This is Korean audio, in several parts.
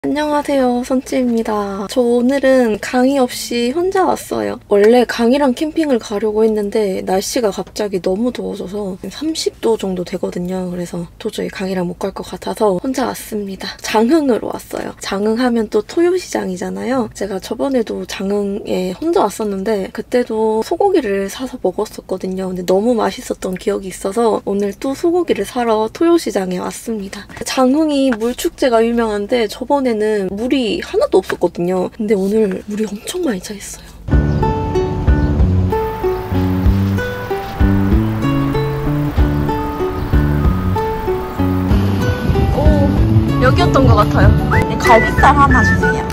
안녕하세요, 선찌입니다. 저 오늘은 강의 없이 혼자 왔어요. 원래 강의랑 캠핑을 가려고 했는데 날씨가 갑자기 너무 더워져서 30도 정도 되거든요. 그래서 도저히 강의랑 못 갈 것 같아서 혼자 왔습니다. 장흥으로 왔어요. 장흥하면 또 토요시장이잖아요. 제가 저번에도 장흥에 혼자 왔었는데 그때도 소고기를 사서 먹었었거든요. 근데 너무 맛있었던 기억이 있어서 오늘 또 소고기를 사러 토요시장에 왔습니다. 장흥이 물축제가 유명한데 저번에는 물이 하나도 없었거든요. 근데 오늘 물이 엄청 많이 차 있어요. 오, 여기였던 것 같아요. 갈비살 하나 주세요.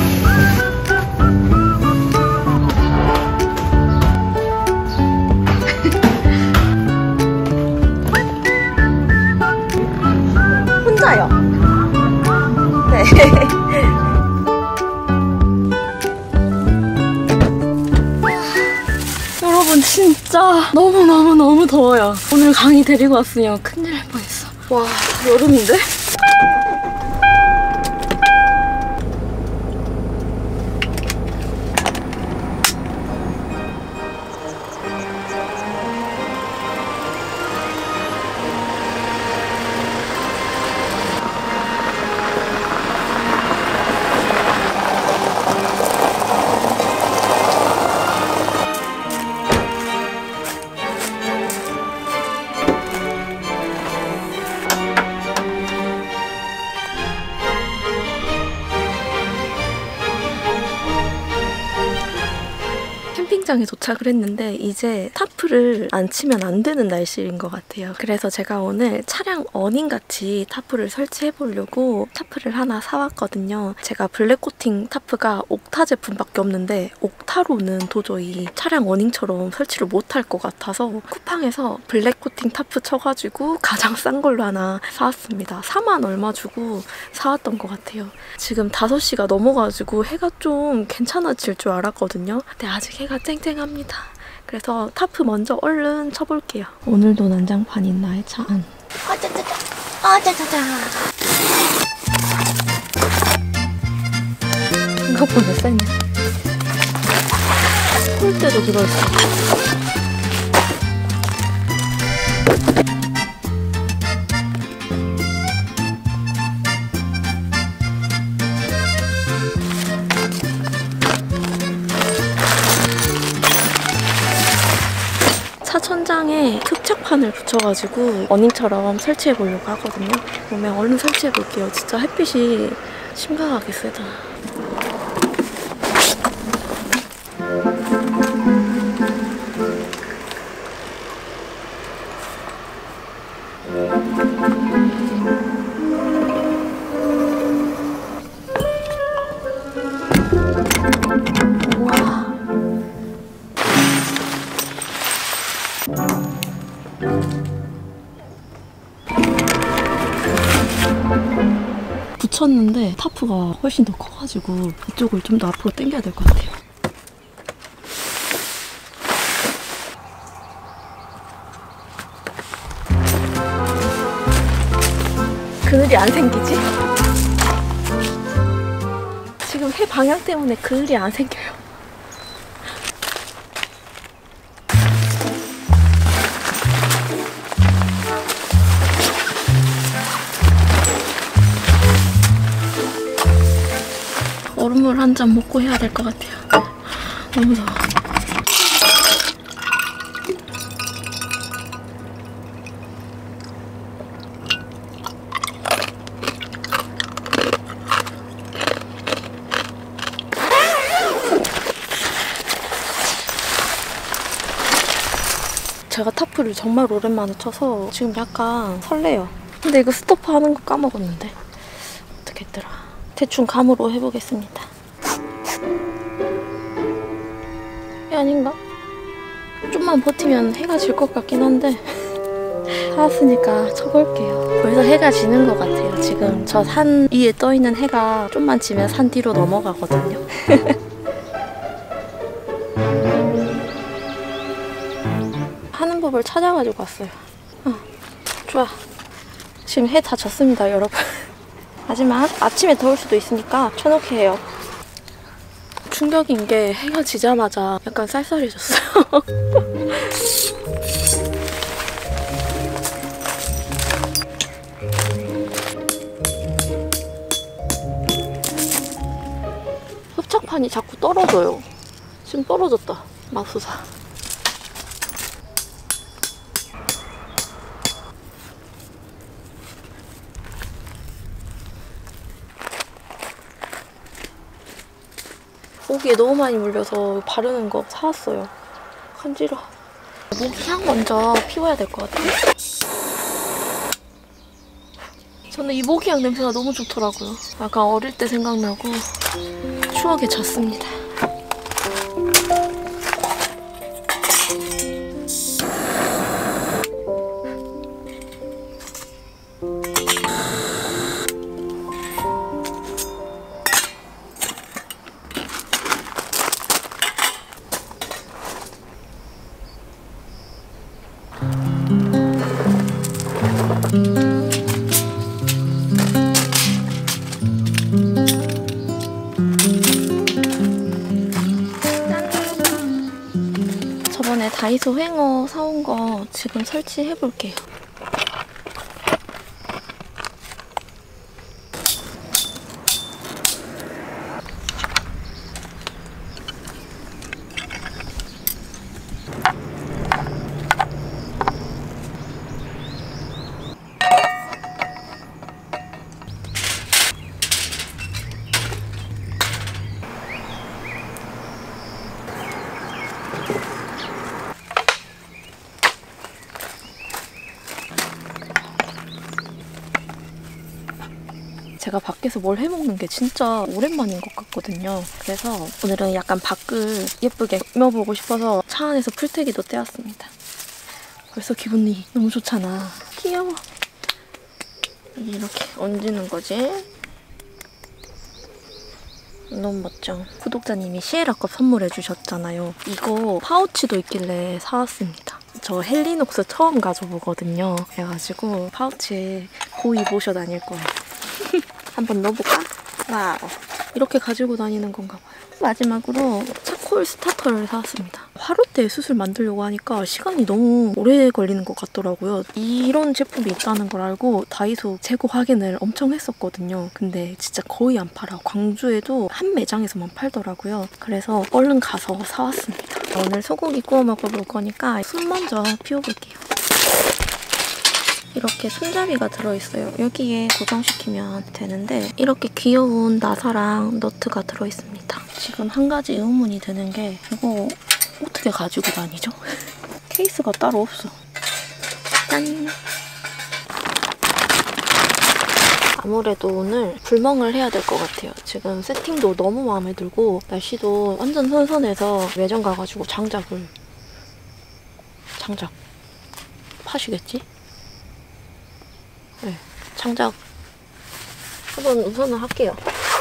혼자요. 네. 여러분 진짜 너무 더워요. 오늘 강의 데리고 왔으면 큰일 날 뻔했어. 와, 여름인데? 캠핑장에 도착을 했는데 이제 타프를 안 치면 안 되는 날씨인 것 같아요. 그래서 제가 오늘 차량 어닝같이 타프를 설치해 보려고 타프를 하나 사왔거든요. 제가 블랙코팅 타프가 옥타 제품밖에 없는데 옥타로는 도저히 차량 어닝처럼 설치를 못할 것 같아서 쿠팡에서 블랙코팅 타프 쳐가지고 가장 싼 걸로 하나 사왔습니다. 4만 얼마 주고 사왔던 것 같아요. 지금 5시가 넘어가지고 해가 좀 괜찮아질 줄 알았거든요. 근데 아직 해가 쨍쨍합니다. 그래서 타프 먼저 얼른 쳐볼게요. 오늘도 난장판인 나의 차 안. 아짜짜짜. 아짜짜짜. 생각보다 세네. 폴대도 들어있어. 차천장에 흡착판을 붙여가지고 어닝처럼 설치해 보려고 하거든요. 그러면 얼른 설치해 볼게요. 진짜 햇빛이 심각하게 세다. 붙였는데 타프가 훨씬 더 커가지고 이쪽을 좀 더 앞으로 당겨야 될 것 같아요. 그늘이 안 생기지? 지금 해 방향 때문에 그늘이 안 생겨요. 얼음물 한 잔 먹고 해야 될 것 같아요. 너무 더워. 제가 타프를 정말 오랜만에 쳐서 지금 약간 설레요. 근데 이거 스토퍼 하는 거 까먹었는데 어떻게 했더라. 대충 감으로 해보겠습니다. 아닌가? 좀만 버티면 해가 질 것 같긴 한데 사왔으니까 쳐볼게요. 벌써 해가 지는 것 같아요. 지금 저 산 위에 떠있는 해가 좀만 지면 산 뒤로 넘어가거든요. 하는 법을 찾아가지고 왔어요. 좋아. 지금 해 다 졌습니다, 여러분. 하지만 아침에 더울 수도 있으니까 켜놓게 해요. 충격인 게 해가 지자마자 약간 쌀쌀해졌어요. 흡착판이 자꾸 떨어져요. 지금 떨어졌다. 맙소사. 모기에 너무 많이 물려서 바르는 거 사왔어요. 간지러워. 모기향 먼저 피워야 될 것 같아요. 저는 이 모기향 냄새가 너무 좋더라고요. 약간 어릴 때 생각나고 추억에 젖습니다. 저번에 다이소 횡어 사온 거 지금 설치해 볼게요. 제가 밖에서 뭘 해먹는 게 진짜 오랜만인 것 같거든요. 그래서 오늘은 약간 밖을 예쁘게 꾸며보고 싶어서 차 안에서 풀떼기도 떼었습니다. 벌써 기분이 너무 좋잖아. 귀여워. 이렇게 얹는 거지. 너무 멋져. 구독자님이 시에라컵 선물해 주셨잖아요. 이거 파우치도 있길래 사왔습니다. 저 헬리녹스 처음 가져보거든요. 그래가지고 파우치에 고이 모셔 다닐 거예요. 한번 넣어볼까? 와우. 이렇게 가지고 다니는 건가 봐요. 마지막으로 차콜 스타터를 사왔습니다. 화롯대 숯을 만들려고 하니까 시간이 너무 오래 걸리는 것 같더라고요. 이런 제품이 있다는 걸 알고 다이소 재고 확인을 엄청 했었거든요. 근데 진짜 거의 안 팔아. 광주에도 한 매장에서만 팔더라고요. 그래서 얼른 가서 사왔습니다. 오늘 소고기 구워 먹어볼 거니까 숯 먼저 피워볼게요. 이렇게 손잡이가 들어있어요. 여기에 고정시키면 되는데 이렇게 귀여운 나사랑 너트가 들어있습니다. 지금 한 가지 의문이 드는 게 이거 어떻게 가지고 다니죠? 케이스가 따로 없어. 짠! 아무래도 오늘 불멍을 해야 될 것 같아요. 지금 세팅도 너무 마음에 들고 날씨도 완전 선선해서 매점 가가지고 장작 파시겠지? 네, 장작 한번 우선은 할게요.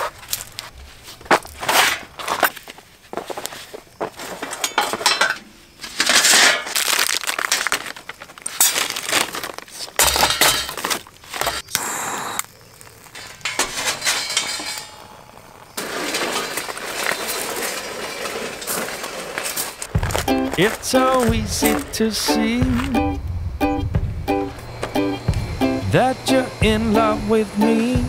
It's so easy to see that you're in love with me.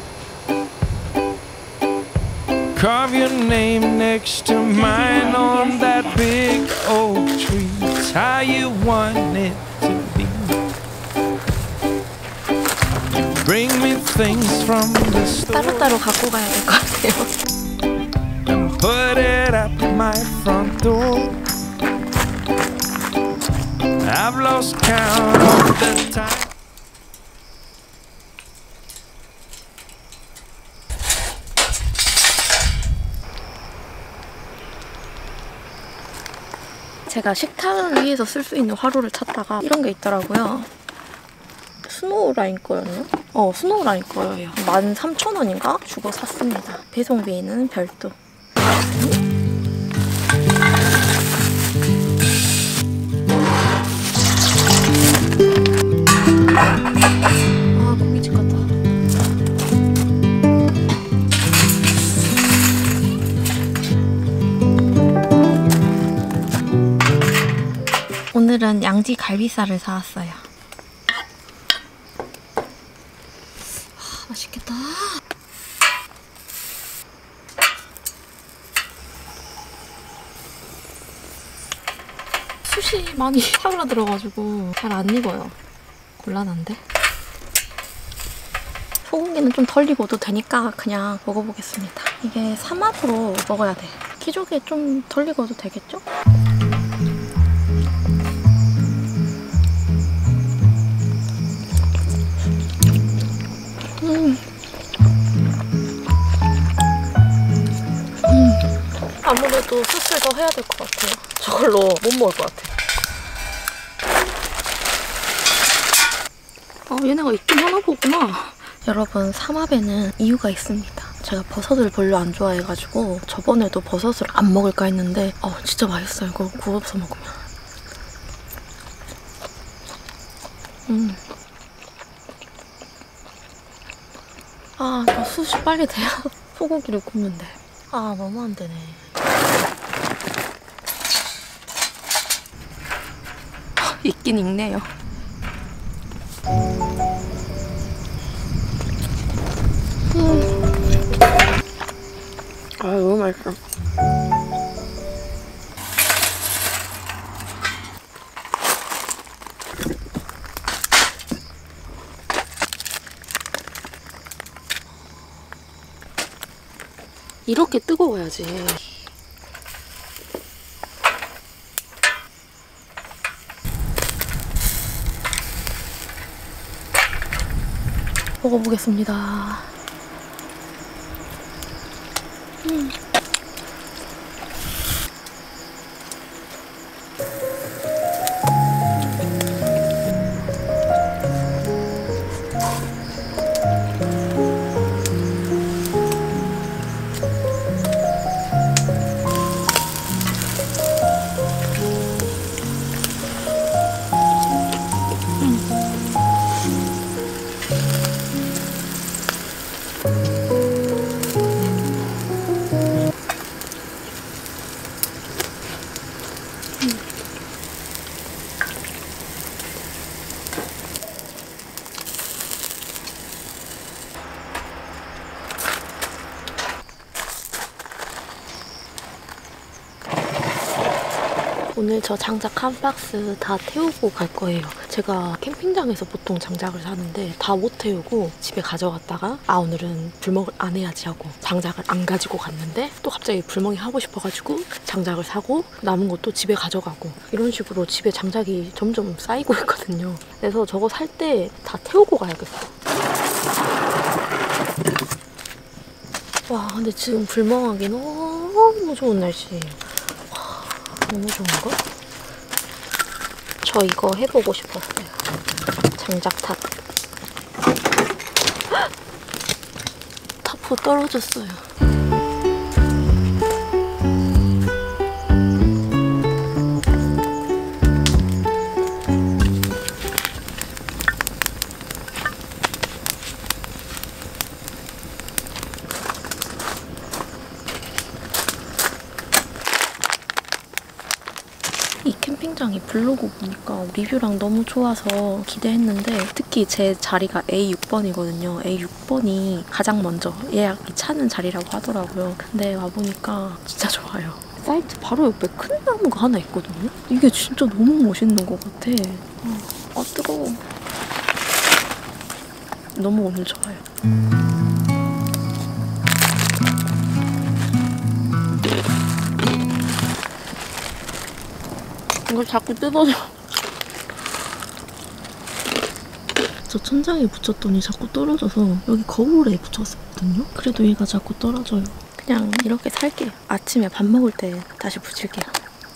Carve your name next to mine on that big oak tree. It's how you want it to be. Bring me things from the store 따로따로 갖고 가야 될 것 같아요. and put it at my front door. I've lost count of the time. 제가 식탁을 위해서 쓸 수 있는 화로를 찾다가 이런 게 있더라고요. 스노우라인 거였나? 스노우라인 거예요. 13,000원인가? 주고 샀습니다. 배송비는 별도. 아, 고깃집 같다. 오늘은 양지 갈비살을 사왔어요. 맛있겠다. 숯이 많이 사그라들어가지고 잘 안 익어요. 곤란한데? 소고기는 좀 덜 익어도 되니까 그냥 먹어보겠습니다. 이게 삼합으로 먹어야 돼. 기조개 좀 덜 익어도 되겠죠? 아무래도 숯을 더 해야 될 것 같아요. 저걸로 못 먹을 것 같아요. 얘네가 있긴 하나 보구나. 여러분, 삼합에는 이유가 있습니다. 제가 버섯을 별로 안 좋아해가지고 저번에도 버섯을 안 먹을까 했는데 진짜 맛있어요. 이거 구워서 먹으면. 이거 숯이 빨리 돼야 소고기를 굽면 돼. 너무 안 되네. 익긴 익네요. 너무 맛있어. 이렇게 뜨거워야지. 먹어보겠습니다. 오늘 저 장작 한 박스 다 태우고 갈 거예요. 제가 캠핑장에서 보통 장작을 사는데 다 못 태우고 집에 가져갔다가 오늘은 불멍을 안 해야지 하고 장작을 안 가지고 갔는데 또 갑자기 불멍이 하고 싶어가지고 장작을 사고 남은 것도 집에 가져가고 이런 식으로 집에 장작이 점점 쌓이고 있거든요. 그래서 저거 살 때 다 태우고 가야겠어. 와, 근데 지금 불멍하기 너무 좋은 날씨예요. 너무 좋은걸? 저 이거 해보고 싶었어요. 장작탑. 타프 떨어졌어요. 이 캠핑장이 블로그 보니까 리뷰랑 너무 좋아서 기대했는데 특히 제 자리가 A6번이거든요. A6번이 가장 먼저 예약이 차는 자리라고 하더라고요. 근데 와보니까 진짜 좋아요. 사이트 바로 옆에 큰 나무가 하나 있거든요. 이게 진짜 너무 멋있는 것 같아. 뜨거워. 너무 오늘 좋아요. 이걸 자꾸 뜯어져. 저 천장에 붙였더니 자꾸 떨어져서 여기 거울에 붙였었거든요. 그래도 얘가 자꾸 떨어져요. 그냥 이렇게 살게요. 아침에 밥 먹을 때 다시 붙일게요.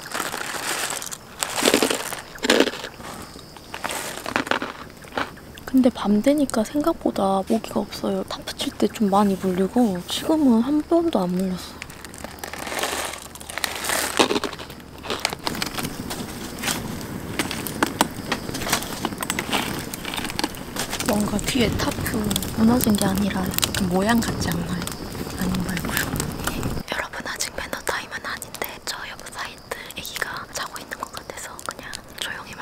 근데 밤 되니까 생각보다 모기가 없어요. 타프 칠 때 좀 많이 물리고 지금은 한 번도 안 물렸어요. 뭔가 뒤에 타프 무너진 게 아니라 약간 모양 같지 않나요? 아닌 말고요. 여러분, 아직 매너 타임은 아닌데 저 옆 사이트 애기가 자고 있는 것 같아서 그냥 조용히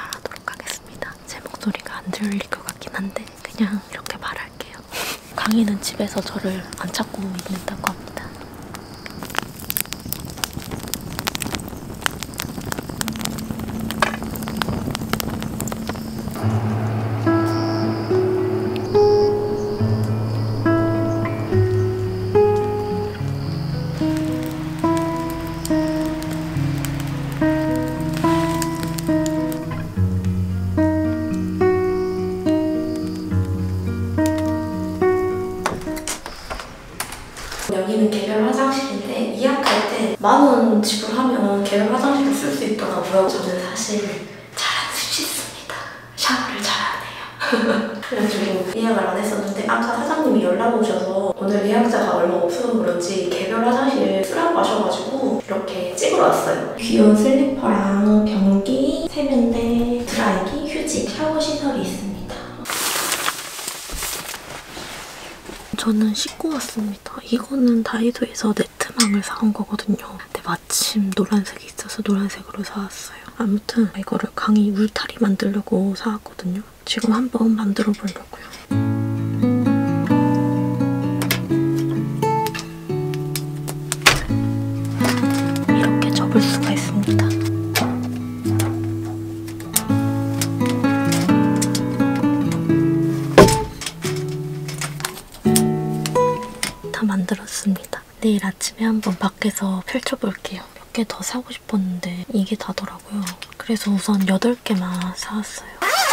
고양이는 집에서 저를 안 찾고 있는다고 합니다. 여기는 개별 화장실인데 예약할 때 10,000원 지불하면 개별 화장실을 쓸 수 있더라고요. 저는 사실 잘 안 씻습니다. 샤워를 잘 안 해요. 그래가지고 예약을 안 했었는데 아까 사장님이 연락 오셔서 오늘 예약자가 얼마 없어서 그런지 개별 화장실 쓰라고 하셔가지고 이렇게 찍으러 왔어요. 귀여운 슬리퍼랑 변기, 세면대, 드라이기, 휴지, 샤워 시설이 있습니다. 저는 씻고 왔습니다. 이거는 다이소에서 네트망을 사온 거거든요. 근데 마침 노란색이 있어서 노란색으로 사왔어요. 아무튼 이거를 강이 울타리 만들려고 사왔거든요. 지금 한번 만들어 보려고요. 이렇게 접을 수가 있습니다. 만들었습니다. 내일 아침에 한번 밖에서 펼쳐볼게요. 몇 개 더 사고 싶었는데 이게 다더라고요. 그래서 우선 8개만 사왔어요.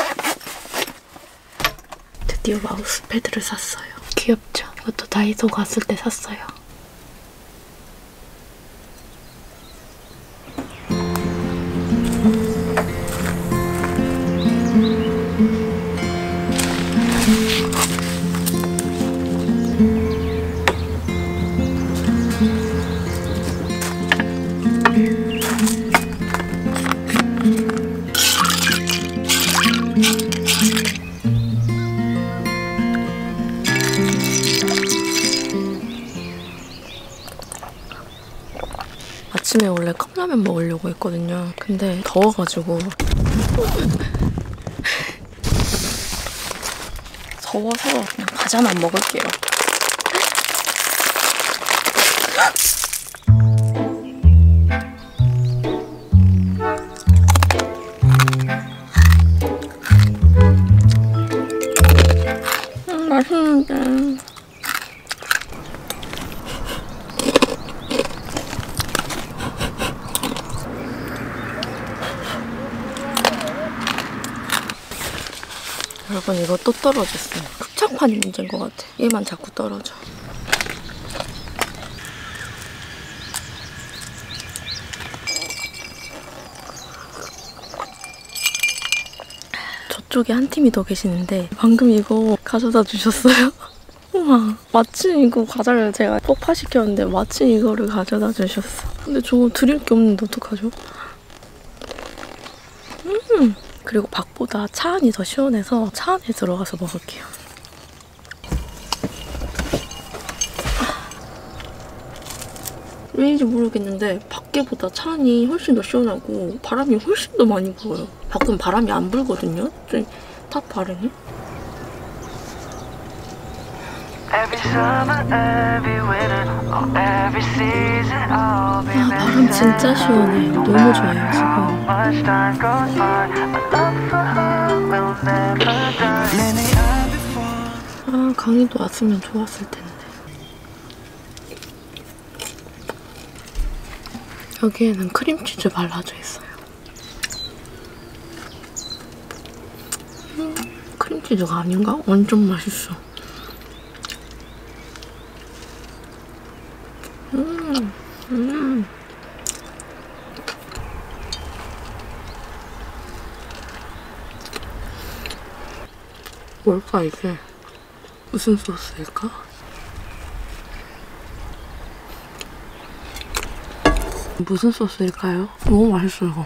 드디어 마우스패드를 샀어요. 귀엽죠? 이것도 다이소 갔을 때 샀어요. 아침에 원래 컵라면 먹으려고 했거든요. 근데 더워가지고 더워서 그냥 과자만 먹을게요. 맛있는데. 여러분 이거 또 떨어졌어요. 흡착판이 문제인 것 같아. 얘만 자꾸 떨어져. 저쪽에 한 팀이 더 계시는데 방금 이거 가져다 주셨어요. 우와, 마침 이거 과자를 제가 폭파시켰는데 마침 이거를 가져다 주셨어. 근데 저거 드릴 게 없는데 어떡하죠? 그리고 밖보다 차 안이 더 시원해서 차 안에 들어가서 먹을게요. 왜인지 모르겠는데 밖에보다 차 안이 훨씬 더 시원하고 바람이 훨씬 더 많이 불어요. 밖은 바람이 안 불거든요? 탑 바람이? 바람 진짜 시원해. 너무 좋아요, 지금. 아, 강희도 왔으면 좋았을 텐데. 여기에는 크림치즈 발라져 있어요. 크림치즈가 아닌가? 완전 맛있어. 뭘까 이게? 무슨 소스일까? 무슨 소스일까요? 너무 맛있어요.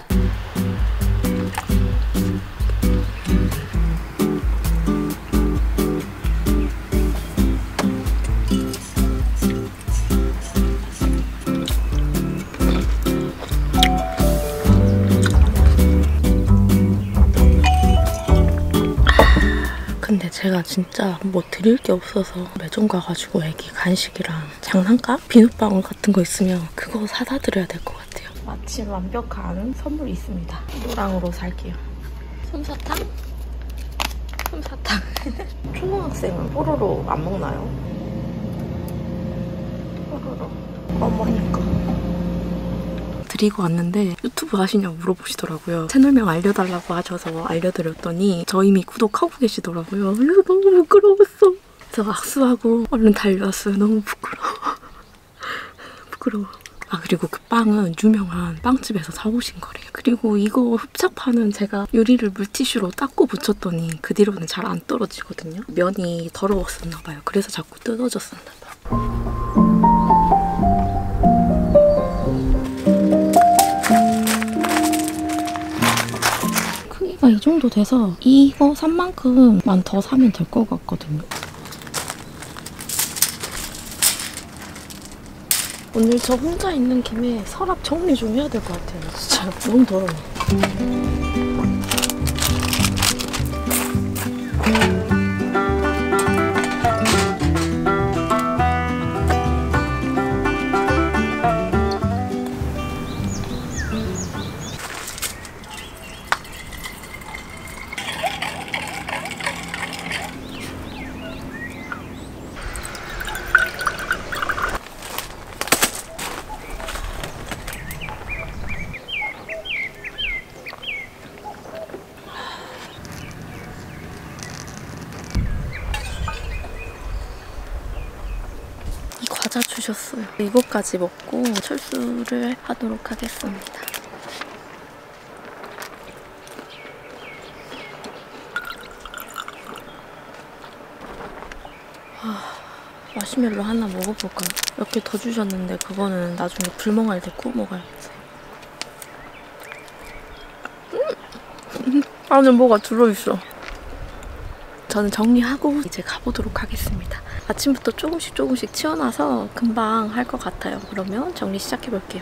제가 진짜 뭐 드릴 게 없어서 매점 가가지고 애기 간식이랑 장난감? 비눗방울 같은 거 있으면 그거 사다 드려야 될 것 같아요. 마침 완벽한 선물이 있습니다. 노랑으로 살게요. 솜사탕? 솜사탕. 초등학생은 뽀로로 안 먹나요? 뽀로로. 어머니 거. 드리고 왔는데 유튜브 하시냐고 물어보시더라고요. 채널명 알려달라고 하셔서 알려드렸더니 저 이미 구독하고 계시더라고요. 그래서 너무 부끄러웠어. 그래서 악수하고 얼른 달려왔어요. 너무 부끄러워. 아, 그리고 그 빵은 유명한 빵집에서 사오신 거래요. 그리고 이거 흡착판은 제가 유리를 물티슈로 닦고 붙였더니 그 뒤로는 잘 안 떨어지거든요. 면이 더러웠었나 봐요. 그래서 자꾸 뜯어졌었나 봐요. 크기가 이 정도 돼서 이거 산 만큼만 더 사면 될 것 같거든요. 오늘 저 혼자 있는 김에 서랍 정리 좀 해야 될 것 같아요. 진짜 너무 더러워. 과자 주셨어요. 이거까지 먹고 철수를 하도록 하겠습니다. 마시멜로 하나 먹어볼까요? 몇 개 더 주셨는데 그거는 나중에 불멍할 때 구워 먹어야겠어요. 안에 뭐가 들어있어. 저는 정리하고 이제 가보도록 하겠습니다. 아침부터 조금씩 치워놔서 금방 할 것 같아요. 그러면 정리 시작해볼게요.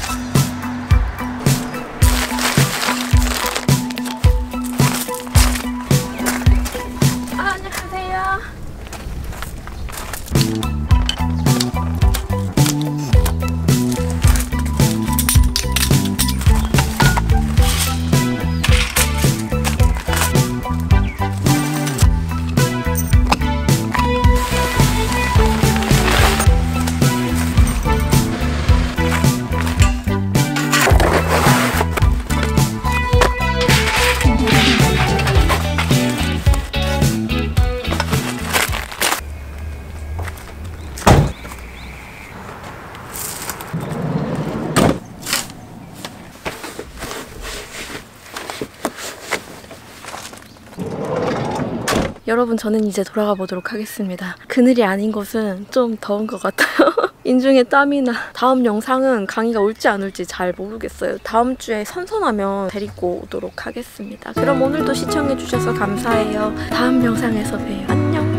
안녕하세요. 여러분, 저는 이제 돌아가 보도록 하겠습니다. 그늘이 아닌 곳은 좀 더운 것 같아요. 인중에 땀이 나. 다음 영상은 강이가 올지 안 올지 잘 모르겠어요. 다음 주에 선선하면 데리고 오도록 하겠습니다. 그럼 오늘도 시청해주셔서 감사해요. 다음 영상에서 봬요. 안녕.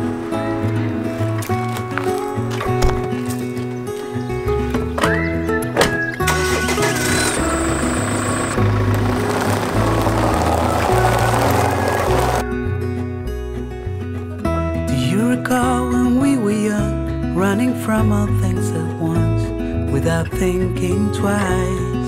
When we were young, running from all things at once, without thinking twice.